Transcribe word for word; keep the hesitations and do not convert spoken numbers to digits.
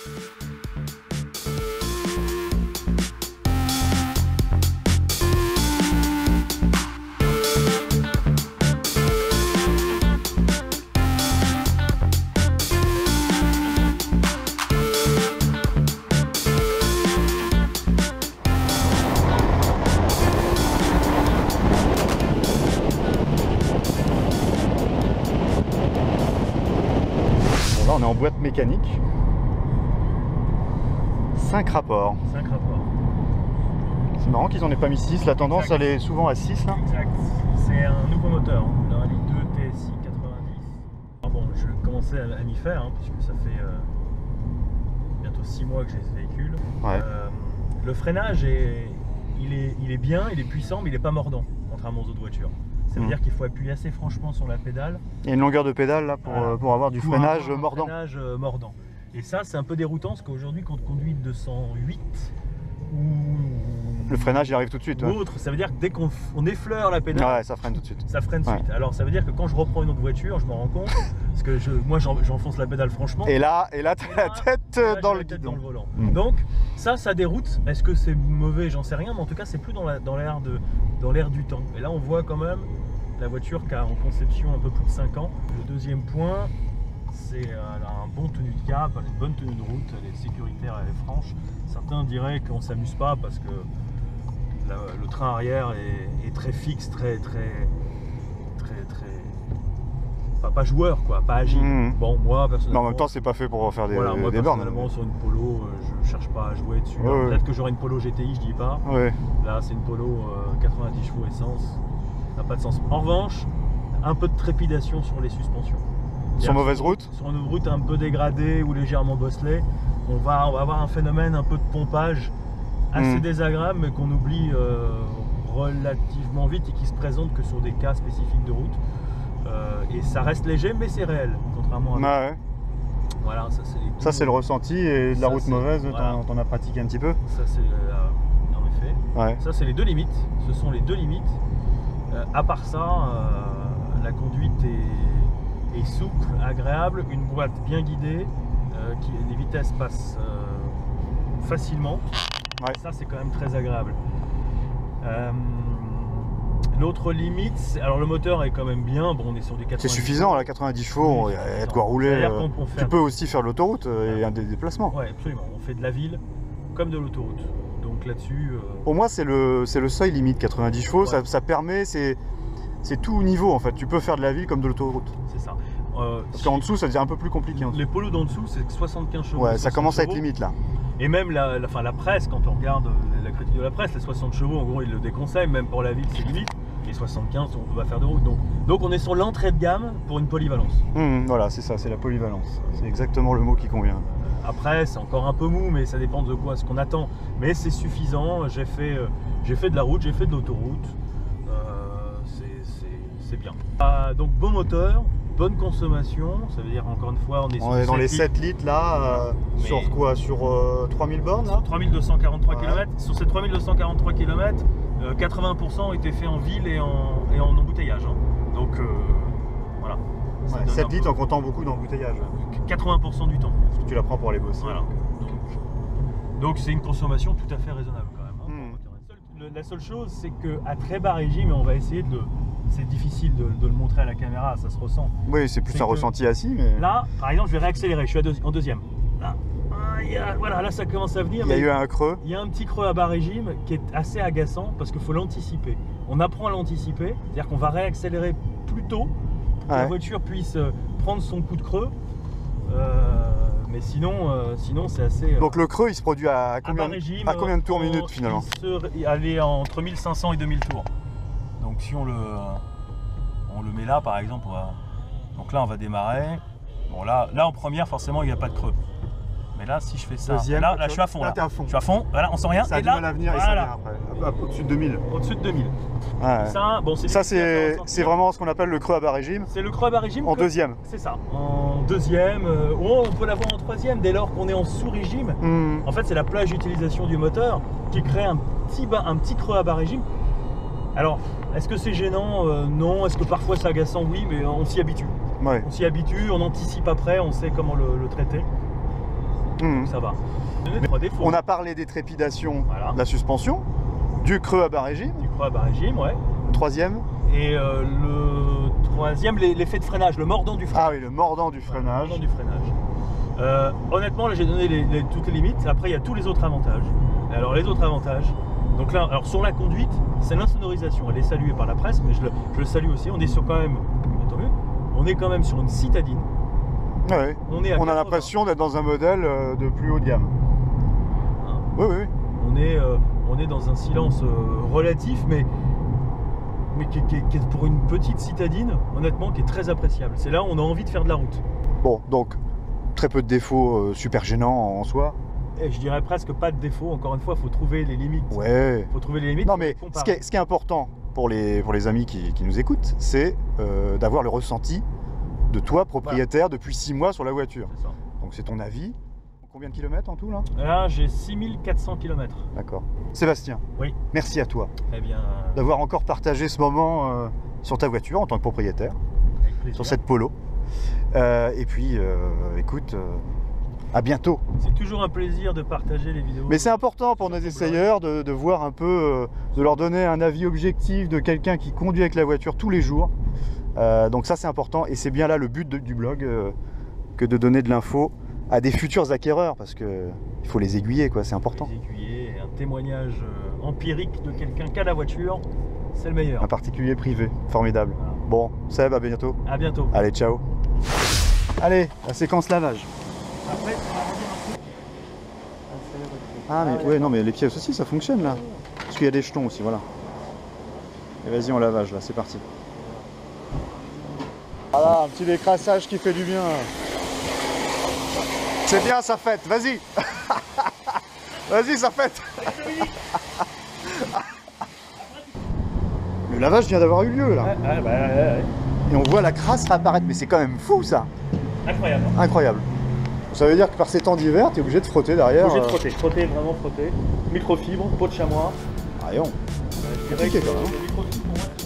On est en boîte mécanique. cinq rapports. cinq rapports. C'est marrant qu'ils en aient pas mis six. La tendance, exact. Elle est souvent à six là. Exact. C'est un nouveau moteur, hein. Le Rallye deux T S I quatre-vingt-dix. Alors bon, je commençais à, à m'y faire, hein, puisque ça fait euh, bientôt six mois que j'ai ce véhicule. Ouais. Euh, le freinage, est, il, est, il est bien, il est puissant, mais il n'est pas mordant, contrairement aux autres voitures. Ça veut mmh. dire qu'il faut appuyer assez franchement sur la pédale. Il y a une longueur de pédale là pour, voilà. pour avoir du pour freinage avoir mordant. freinage euh, mordant. Et ça, c'est un peu déroutant parce qu'aujourd'hui, quand on conduit deux cent huit ou. Le freinage, il arrive tout de suite. Ou ouais. autre, ça veut dire que dès qu'on on effleure la pédale. Ouais, ça freine tout de suite. Ça freine tout de ouais. suite. Alors, ça veut dire que quand je reprends une autre voiture, je me rends compte. Parce que je, moi, j'enfonce la pédale franchement. Et là, et là, tu as la tête là, dans le guidon. Dans le volant. Mmh. Donc, ça, ça déroute. Est-ce que c'est mauvais? J'en sais rien. Mais en tout cas, c'est plus dans l'air de, dans l'air du temps. Et là, on voit quand même la voiture qui a en conception un peu plus de cinq ans. Le deuxième point, c'est qu'elle a un bon tenue de cap, elle a une bonne tenue de route, elle est sécuritaire, elle est franche. Certains diraient qu'on ne s'amuse pas parce que la, le train arrière est, est très fixe, très, très, très, très... Enfin, pas joueur, quoi, pas agile. Mmh. Bon, moi, personnellement... Mais en même temps, c'est pas fait pour faire des, voilà, moi, des bornes. Personnellement, sur une Polo, je cherche pas à jouer dessus. Ouais, Peut-être que j'aurai une Polo G T I, je dis pas. Ouais. Là, c'est une Polo euh, quatre-vingt-dix chevaux essence. Ça n'a pas de sens. En revanche, un peu de trépidation sur les suspensions. Sur mauvaise route? Sur une route un peu dégradée ou légèrement bosselée, on va, on va avoir un phénomène un peu de pompage assez mmh. désagréable, mais qu'on oublie euh, relativement vite et qui se présente que sur des cas spécifiques de route. Euh, et ça reste léger, mais c'est réel, contrairement à... Ah ouais. Voilà, ça c'est les... Ça c'est le ressenti, et de la ça, route mauvaise, voilà. t'en as pratiqué un petit peu? Ça c'est, euh, en effet. Ouais. Ça c'est les deux limites, ce sont les deux limites. Euh, à part ça, euh, la conduite est, est souple, agréable, une boîte bien guidée, euh, qui, les vitesses passent euh, facilement. Ouais. Ça, c'est quand même très agréable. Euh, L'autre limite, alors le moteur est quand même bien. Bon, on est sur du quatre-vingt-dix. C'est suffisant, là, quatre-vingt-dix chevaux, il y a de quoi rouler. Euh, tu peux aussi faire l'autoroute et un des déplacements. Oui, absolument. On fait de la ville comme de l'autoroute. Donc là-dessus... Euh... Pour moi, c'est le, le seuil limite, quatre-vingt-dix chevaux. Ouais. Ça, ça permet, c'est tout niveau en fait. Tu peux faire de la ville comme de l'autoroute. C'est ça. Euh, Parce qu'en dessous, ça devient un peu plus compliqué. Les polos d'en dessous, c'est soixante-quinze chevaux. Ouais, ça commence à être limite là. Et même la, la, enfin, la presse, quand on regarde la critique de la presse, les soixante chevaux, en gros, ils le déconseillent. Même pour la ville, c'est limite. Et soixante-quinze, on va faire de route. Donc, donc on est sur l'entrée de gamme pour une polyvalence. Mmh, voilà, c'est ça, c'est la polyvalence. C'est exactement le mot qui convient. Après, c'est encore un peu mou, mais ça dépend de quoi, ce qu'on attend. Mais c'est suffisant. J'ai fait, euh, j'ai fait de la route, j'ai fait de l'autoroute. Euh, c'est bien. Euh, donc bon moteur, bonne consommation. Ça veut dire encore une fois, on est, on est dans les sept litres là. Euh, sur quoi? Sur euh, trois mille bornes là? trois mille deux cent quarante-trois ouais. kilomètres. Sur ces trois mille deux cent quarante-trois kilomètres, euh, quatre-vingts pour cent ont été faits en ville et en, et en embouteillage. Hein. Donc euh, voilà. Ouais, sept litres en comptant beaucoup d'embouteillage. quatre-vingts pour cent du temps. Parce que tu la prends pour aller bosser. Voilà. Donc c'est une consommation tout à fait raisonnable quand même. Hein. Mmh. Le, la seule chose, c'est qu'à très bas régime, et on va essayer de le... C'est difficile de, de le montrer à la caméra, ça se ressent. Oui, c'est plus un ressenti assis. Mais... Là, par exemple, je vais réaccélérer, je suis à deux, en deuxième. Là, ah, y a, voilà, là ça commence à venir. Il y a eu un creux. Il y a un petit creux à bas régime qui est assez agaçant parce qu'il faut l'anticiper. On apprend à l'anticiper, c'est-à-dire qu'on va réaccélérer plus tôt pour que ouais. la voiture puisse prendre son coup de creux. Euh, mais sinon, euh, sinon c'est assez... Donc le creux, il se produit à combien, à régime, à combien de tours minute finalement? Il allait entre mille cinq cents et deux mille tours. Donc si on le, on le met là par exemple, on va, donc là on va démarrer. Bon là, là en première forcément il n'y a pas de creux. Mais là si je fais ça, deuxième, là, là je suis à fond. Là, là. À fond. Je suis à fond, voilà, on sent rien. Ça a et du là, mal à venir voilà. Et ça vient après. Au-dessus de deux mille. Au-dessus de deux mille. Ouais. Ça, bon, ça c'est vraiment ce qu'on appelle le creux à bas régime. C'est le creux à bas régime. En deuxième. C'est ça. En deuxième, euh, oh, on peut l'avoir en troisième dès lors qu'on est en sous-régime. Mmh. En fait c'est la plage d'utilisation du moteur qui crée un petit, bas, un petit creux à bas régime. Alors, est-ce que c'est gênant? euh, Non. Est-ce que parfois c'est agaçant? Oui, mais on s'y habitue. Ouais. On s'y habitue, on anticipe après, on sait comment le, le traiter. Mmh. donc ça va. Donner trois défauts. On a parlé des trépidations Voilà. de la suspension, du creux à bas régime, Du creux à bas régime, ouais. troisième. Et euh, le troisième, l'e- l'effet de freinage, le mordant du freinage. Ah oui, le mordant du Voilà, freinage. le mordant du freinage. Euh, honnêtement, là j'ai donné les- les- toutes les limites. Après, il y a tous les autres avantages. Et alors, les autres avantages. Donc là, alors sur la conduite, c'est l'insonorisation. Elle est saluée par la presse, mais je le, je le salue aussi. On est sur quand même, tant mieux, on est quand même sur une citadine. Ouais. On est à On a quatre-vingts. l'impression d'être dans un modèle euh, de plus haut de gamme. Hein. Oui, oui. On est, euh, on est dans un silence euh, relatif, mais, mais qui, qui- qui est pour une petite citadine, honnêtement, qui est très appréciable. C'est là où on a envie de faire de la route. Bon, donc, très peu de défauts euh, super gênants en soi. Et je dirais presque pas de défaut. Encore une fois, il faut trouver les limites. Ouais. faut trouver les limites. Non, faut mais les ce comparer. qui est, ce qui est important pour les, pour les amis qui, qui nous écoutent, c'est euh, d'avoir le ressenti de toi, propriétaire, depuis six mois sur la voiture. C'est ça. Donc, c'est ton avis. Combien de kilomètres en tout, là? Là, j'ai six mille quatre cents kilomètres. D'accord. Sébastien, Oui. merci à toi Eh bien, d'avoir encore partagé ce moment euh, sur ta voiture en tant que propriétaire, avec plaisir. sur cette Polo. Euh, et puis, euh, écoute, euh, à bientôt. C'est toujours un plaisir de partager les vidéos. Mais c'est important pour nos essayeurs de, de voir un peu, euh, de leur donner un avis objectif de quelqu'un qui conduit avec la voiture tous les jours. Euh, donc ça c'est important et c'est bien là le but de- du blog, euh, que de donner de l'info à des futurs acquéreurs parce que il faut les aiguiller, quoi, c'est important. Les aiguillés, un témoignage euh, empirique de quelqu'un qui a la voiture, c'est le meilleur. Un particulier privé, formidable. Voilà. Bon, Seb, à bientôt. À bientôt. Allez, ciao. Allez, la séquence lavage. Après, Ah mais ouais, non mais les pièces aussi ça fonctionne là. Parce qu'il y a des jetons aussi, voilà. Et vas-y on lavage là, c'est parti. Voilà, un petit décrassage qui fait du bien. C'est bien ça fête, vas-y. Vas-y ça fête. Le lavage vient d'avoir eu lieu là. Ouais, ouais, ouais, ouais. Et on voit la crasse réapparaître, mais c'est quand même fou ça. Incroyable. Incroyable. Ça veut dire que par ces temps d'hiver, tu es obligé de frotter derrière. Obligé de euh, frotter, frotter, vraiment frotter. Microfibre, peau de chamois. Rayon. Euh, je dirais Compliqué, que quand même. les microfibres, pour moi,